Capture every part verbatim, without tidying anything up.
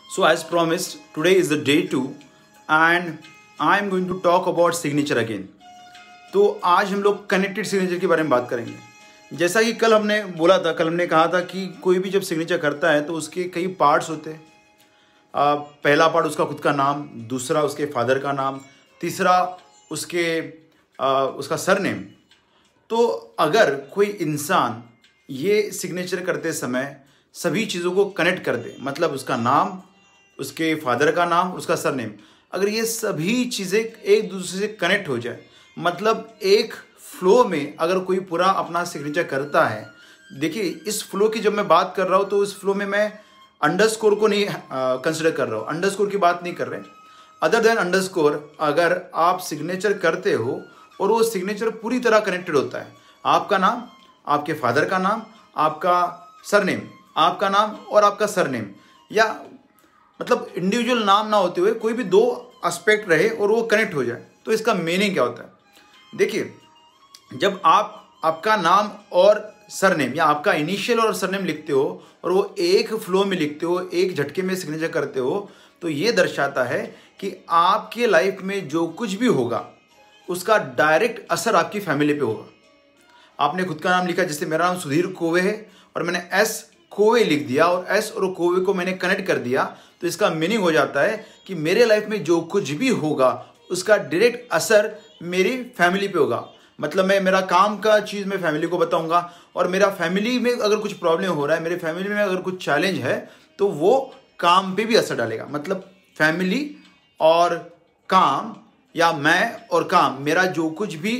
So as promised, today is the day two and I am going to talk about signature again. तो आज हम लोग connected signature के बारे में बात करेंगे। जैसा कि कल हमने बोला था, कल हमने कहा था कि कोई भी जब सिग्नेचर करता है तो उसके कई पार्ट्स होते हैं। आ, पहला पार्ट उसका खुद का नाम, दूसरा उसके फादर का नाम, तीसरा उसके आ, उसका सरनेम। तो अगर कोई इंसान ये सिग्नेचर करते समय सभी चीज़ों को कनेक्ट कर दे, मतलब उसका नाम, उसके फादर का नाम, उसका सरनेम, अगर ये सभी चीज़ें एक दूसरे से कनेक्ट हो जाए, मतलब एक फ्लो में अगर कोई पूरा अपना सिग्नेचर करता है। देखिए, इस फ्लो की जब मैं बात कर रहा हूँ तो इस फ्लो में मैं अंडरस्कोर को नहीं कंसिडर कर रहा हूँ, अंडरस्कोर की बात नहीं कर रहे। अदर देन अंडरस्कोर, अगर आप सिग्नेचर करते हो और वो सिग्नेचर पूरी तरह कनेक्टेड होता है, आपका नाम, आपके फादर का नाम, आपका सरनेम, आपका नाम और आपका सरनेम, या मतलब इंडिविजुअल नाम ना होते हुए कोई भी दो एस्पेक्ट रहे और वो कनेक्ट हो जाए, तो इसका मीनिंग क्या होता है। देखिए, जब आप आपका नाम और सरनेम या आपका इनिशियल और सरनेम लिखते हो और वो एक फ्लो में लिखते हो, एक झटके में सिग्नेचर करते हो, तो ये दर्शाता है कि आपके लाइफ में जो कुछ भी होगा उसका डायरेक्ट असर आपकी फैमिली पे होगा। आपने खुद का नाम लिखा, जैसे मेरा नाम सुधीर कोवे है और मैंने एस कोवे लिख दिया और एस और कोवे को मैंने कनेक्ट कर दिया, तो इसका मीनिंग हो जाता है कि मेरे लाइफ में जो कुछ भी होगा उसका डायरेक्ट असर मेरी फैमिली पे होगा। मतलब मैं मेरा काम का चीज़ मैं फैमिली को बताऊंगा और मेरा फैमिली में अगर कुछ प्रॉब्लम हो रहा है, मेरे फैमिली में अगर कुछ चैलेंज है, तो वो काम पे भी असर डालेगा। मतलब फैमिली और काम या मैं और काम, मेरा जो कुछ भी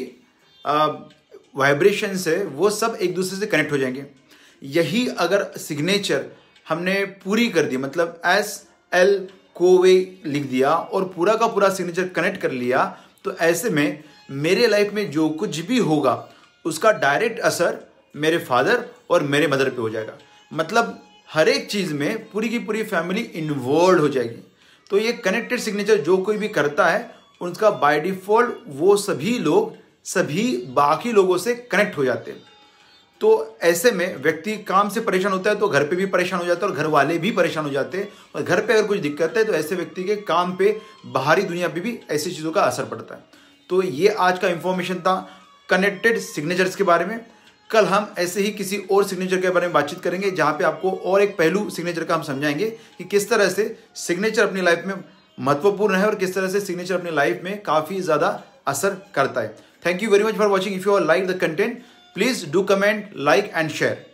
वाइब्रेशंस है वो सब एक दूसरे से कनेक्ट हो जाएंगे। यही अगर सिग्नेचर हमने पूरी कर दी, मतलब एस एल कोवे लिख दिया और पूरा का पूरा सिग्नेचर कनेक्ट कर लिया, तो ऐसे में मेरे लाइफ में जो कुछ भी होगा उसका डायरेक्ट असर मेरे फादर और मेरे मदर पे हो जाएगा। मतलब हर एक चीज़ में पूरी की पूरी फैमिली इन्वॉल्व हो जाएगी। तो ये कनेक्टेड सिग्नेचर जो कोई भी करता है, उनका बाय डिफॉल्ट वो सभी लोग सभी बाकी लोगों से कनेक्ट हो जाते हैं। तो ऐसे में व्यक्ति काम से परेशान होता है तो घर पे भी परेशान हो जाता है और घर वाले भी परेशान हो जाते हैं, और घर पे अगर कुछ दिक्कत है तो ऐसे व्यक्ति के काम पे, बाहरी दुनिया पे भी ऐसी चीज़ों का असर पड़ता है। तो ये आज का इंफॉर्मेशन था कनेक्टेड सिग्नेचर्स के बारे में। कल हम ऐसे ही किसी और सिग्नेचर के बारे में बातचीत करेंगे, जहाँ पे आपको और एक पहलू सिग्नेचर का हम समझाएंगे कि किस तरह से सिग्नेचर अपनी लाइफ में महत्वपूर्ण है और किस तरह से सिग्नेचर अपनी लाइफ में काफ़ी ज़्यादा असर करता है। Thank you very much for watching. If you are like the content, please do comment, like and share.